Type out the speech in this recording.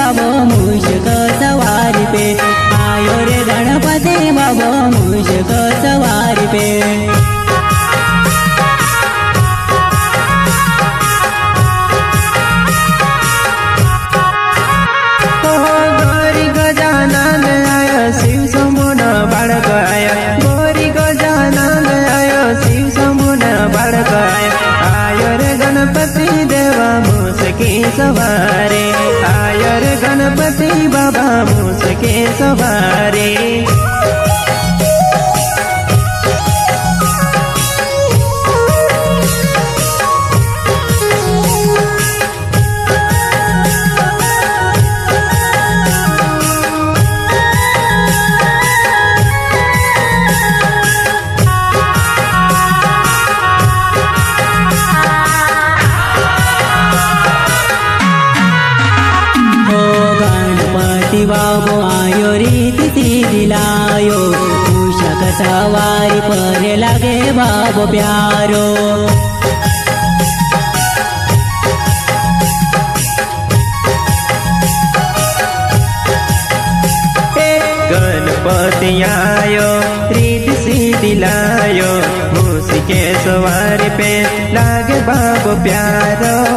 बाबो मूषक सवारी पे, आयो रे गणपति बाबो मूषक सवारी पे। गौरी गजानन आयो शिव शंभुन बालक आयो, गौरी गजानन आयो शिव शंभुन बालक आयो रे गणपति देवा मूषके सवारे, आयो रे गणपति बाबा मूषके सवारे। बाबो आयो रीति दिलायो, मूषक सवारी पर लगे बाबो प्यारो। गणपति आयो रीति सीधी लायो, मूषके सवारी पे लागे बाबो प्यारो।